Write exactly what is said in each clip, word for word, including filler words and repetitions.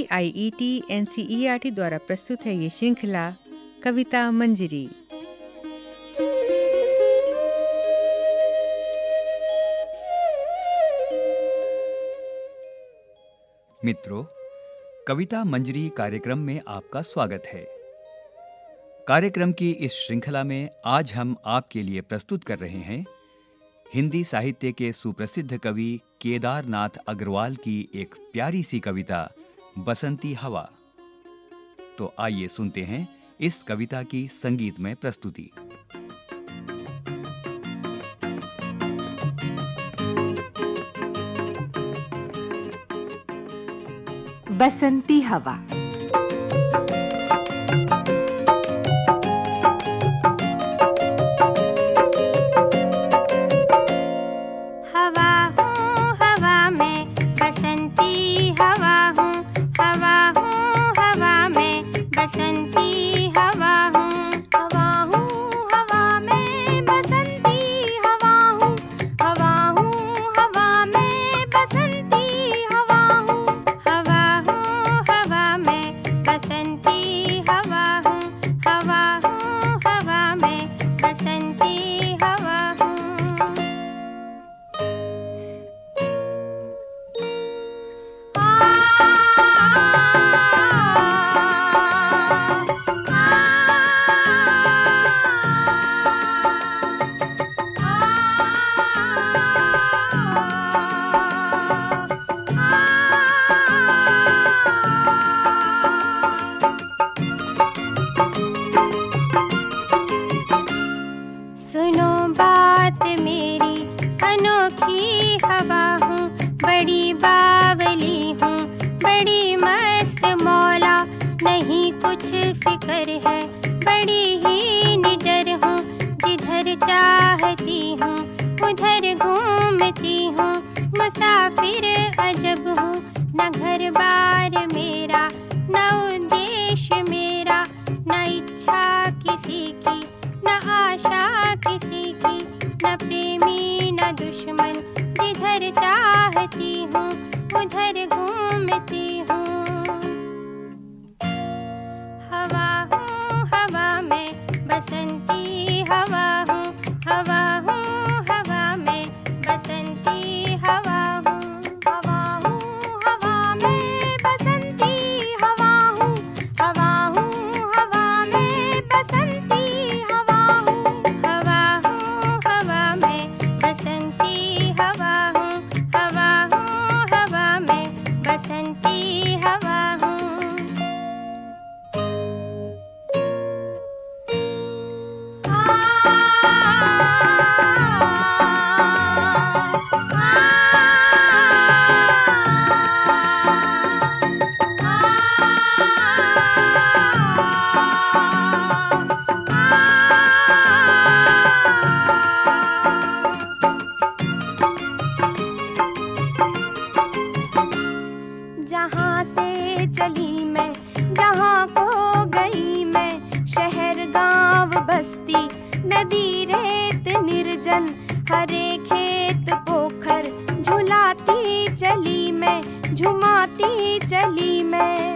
आई E T N C E R T द्वारा प्रस्तुत है ये श्रृंखला कविता मंजरी। मित्रों, कविता मंजरी कार्यक्रम में आपका स्वागत है। कार्यक्रम की इस श्रृंखला में आज हम आपके लिए प्रस्तुत कर रहे हैं हिंदी साहित्य के सुप्रसिद्ध कवि केदारनाथ अग्रवाल की एक प्यारी सी कविता बसंती हवा। तो आइए सुनते हैं इस कविता की संगीतमय प्रस्तुति। बसंती हवा। हवा हूँ हवा में बसंती हवा हूँ, हवा हूँ हवा में बसंती हवा हूँ, हवा हूँ हवा में बसंती हवा हूँ, हवा हूँ हवा में बसंती हवा हूँ, हवा हूँ हवा में बसंती हवा हूँ, हवा हूँ हवा में बसंती हवा हूँ। सुनो बात मेरी, अनोखी हवा हूँ, बड़ी बावली हूँ, बड़ी मस्त मौला, नहीं कुछ फिक्र है, बड़ी ही निडर हूँ, जिधर चाहती हूँ उधर घूमती हूँ, मुसाफिर अजब हूँ, न घर बार मेरा, न उद्देश्य मेरा, न इच्छा किसी की, न आशा किसी की, न प्रेमी न दुश्मन, जिधर चाहती हूँ उधर घूमती हूँ। हवा हूँ हवा में बसंती हवा हूँ, हवा हूँ हवा में बसंती हवा हूँ, हवा हूँ हवा में बसंती हवा हूँ, हवा हूँ हवा में बसंती हवा हूँ, हवा हूँ हवा में बसंती हवा हूँ, हवा हूँ हवा में बसंती हवा हूँ। जहाँ से चली मैं, जहाँ को गई मैं, शहर गांव बस्ती, नदी रेत निर्जन, हरे खेत पोखर, झुलाती चली मैं, झुमाती चली मैं।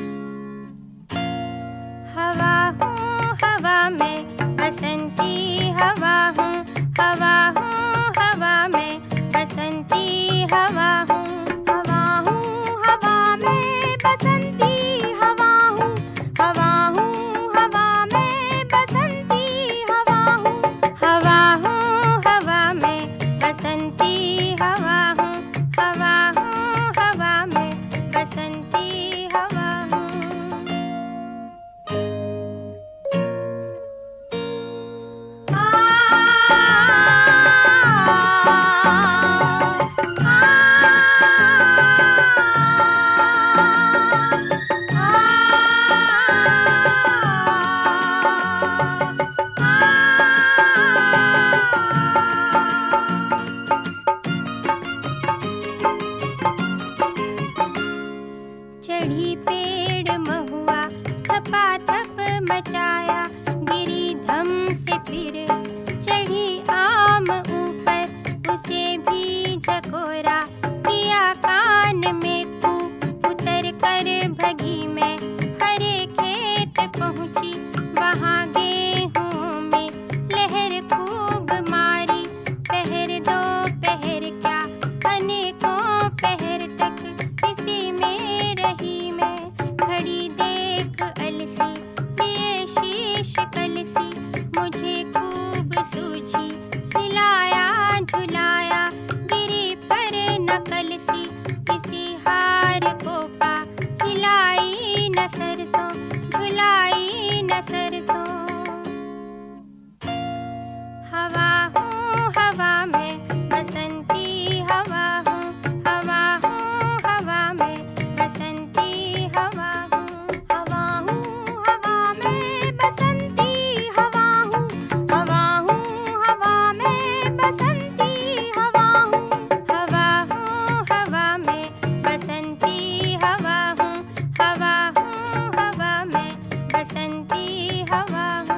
हवा हूँ हवा में बसंती हवा हूँ, हवा हूँ हवा में बसंती हवा हूँ, हवा हूँ हवा में बसंती हवा हूँ, हवा हूँ हवा में बसंती हवा हूँ, हवा हूँ हवा में बसंती हवा हूँ, हवा हूँ हवा में बसंती हवा हूँ। आ सूझी, हिलाया झुलाया गिरी पर नकल सी, किसी हार को पा हिलाई न सरसों, झुलाई न सरसों। हवा हूँ हवा में बसंती हवा हूँ, हवा हूँ हवा में बसंती हवा हूँ, हवा हूँ हवा में बसंती हवा हूँ, हवा हूँ हवा में बसंती हवा हूँ, हवा हूँ हवा में बसंती हवा हूँ, हवा हूँ हवा में बसंती हवा हूँ।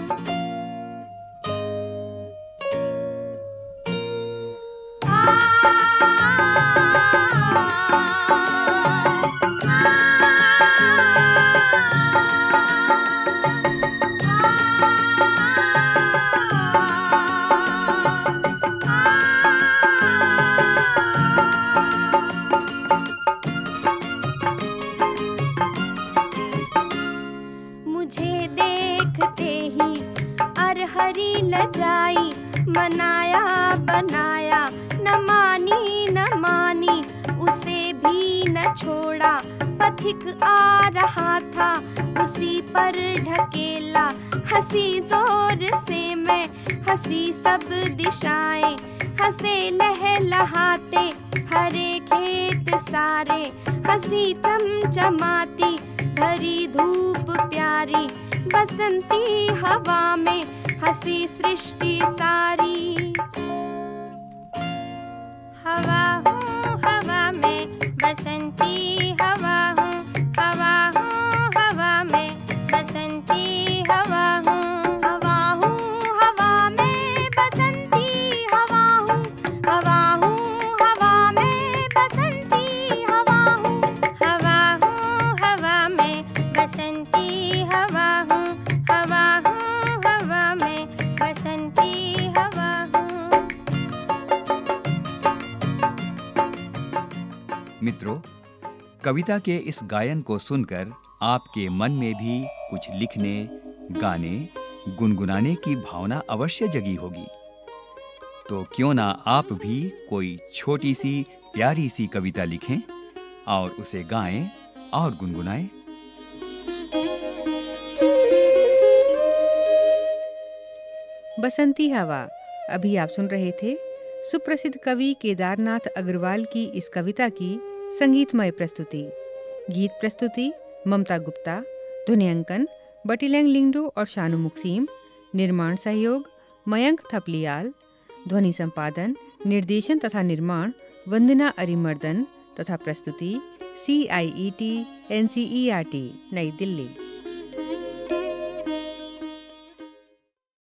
मुझे देखते ही अरहरी लजाई, बनाया बनाया न मानी न मानी, उसे भी न छोड़ा, पथिक आ रहा था उसी पर ढकेला, हंसी जोर से मैं, हंसी सब दिशाएं, हंसे लहलहाते हरे खेत सारे, हंसी चमचमाती भरी धूप प्यारी, बसंती हवा में हंसी सृष्टि सारी। हवा हूँ हवा में बसंती हवा हूँ, हवा हूँ हवा में बसंती हवा हूँ, हवा हूँ हवा में बसंती हवा हूँ, हवा हूँ हवा में बसंती हवा हूँ, हवा हूँ हवा में बसंती हवा हूँ, हवा हूँ हवा में बसंती हवा हूँ। मित्रों, कविता के इस गायन को सुनकर आपके मन में भी कुछ लिखने, गाने, गुनगुनाने की भावना अवश्य जगी होगी। तो क्यों ना आप भी कोई छोटी सी प्यारी सी कविता लिखें और उसे गाएं और गुनगुनाएं। बसंती हवा। अभी आप सुन रहे थे सुप्रसिद्ध कवि केदारनाथ अग्रवाल की इस कविता की संगीतमय प्रस्तुति। गीत प्रस्तुति ममता गुप्ता, ध्वनियांकन बटिलैंग लिंगडो और शानु मुक्सीम, निर्माण सहयोग मयंक थपलियाल, ध्वनि संपादन, निर्देशन तथा निर्माण वंदना अरिमर्दन तथा प्रस्तुति C I E T N C E R T New Delhi.